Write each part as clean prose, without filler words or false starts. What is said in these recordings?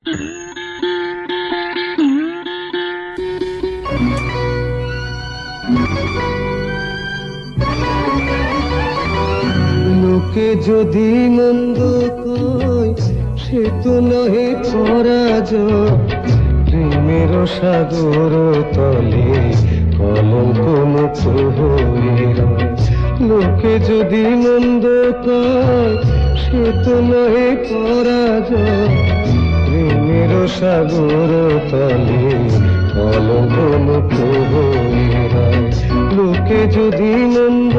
লোকে যদি মন্দ কয় সে তো নহে পরাজয়, প্রেমের সাগর তলে কলঙ্ক মুক্ত হয়ে রয়। লোকে যদি মন্দ কয় সে তো নহে পরাজয়, প্রেমের সাগর তলে কলঙ্ক মুক্ত হয়ে রয়। লোকে যদি মন্দ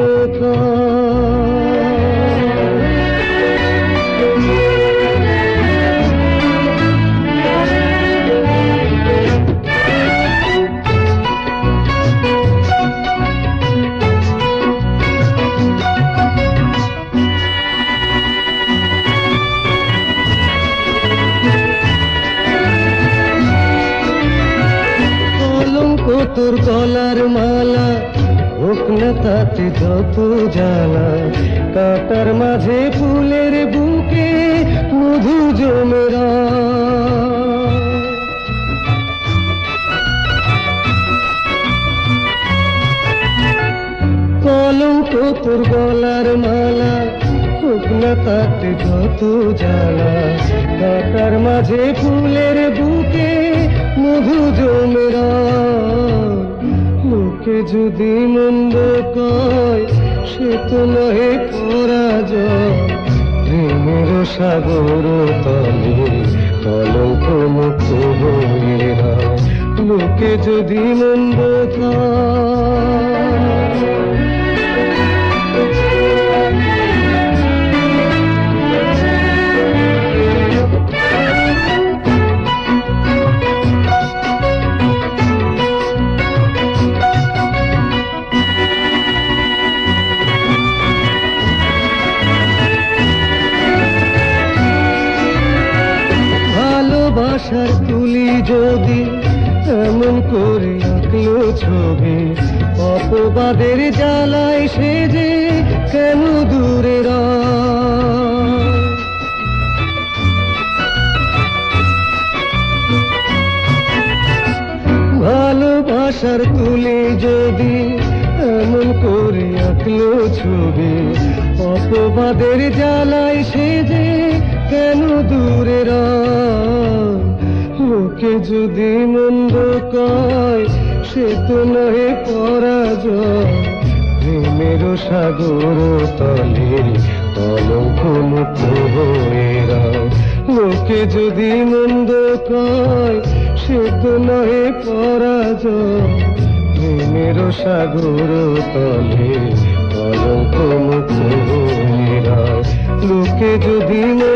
তোর গলার মালা হোক না তাতে যত জ্বালা, কাটার মাঝে ফুলের বুকে মধু জমেরা। কলঙ্ক তোর গলার মালা হোক না তাতে যত জ্বালা, কাটার মাঝে ফুলের বুকে মধু জমেরা। লোকে যদি মন্দ কয় সে তো নহে পরাজয়, প্রেমের সাগর তলে কলঙ্ক মুক্ত হয়ে রয়। লোকে যদি মন্দ কয় ভালোবাসার তুলি যদি এমন করে আঁকলো ছবি, অপবাদের জ্বালায় সে যে কেন দূরে রয়। ভালোবাসার তুলি যদি এমন করে আঁকলো ছবি, অপবাদের জ্বালায় সে যে কেন দূরে রয়। লোকে যদি মন্দ কয় সে তো নহে পরাজয়, প্রেমের সাগর তলে কলঙ্ক মুক্ত হয়ে রয়। লোকে যদি মন্দ কয় সে তো নহে পরাজয়, প্রেমের সাগর তলে কলঙ্ক মুক্ত হয়ে রয়। লোকে যদি